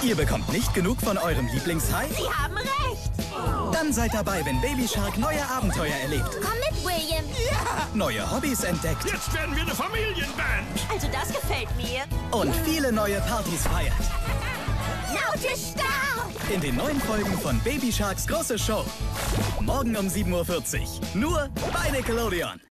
Ihr bekommt nicht genug von eurem Lieblingshai? Sie haben recht. Dann seid dabei, wenn Baby Shark neue Abenteuer erlebt. Komm mit, William. Ja! Neue Hobbys entdeckt. Jetzt werden wir eine Familienband. Also das gefällt mir. Und viele neue Partys feiert. Nautisch Star. In den neuen Folgen von Baby Sharks große Show. Morgen um 7:40 Uhr. Nur bei Nickelodeon.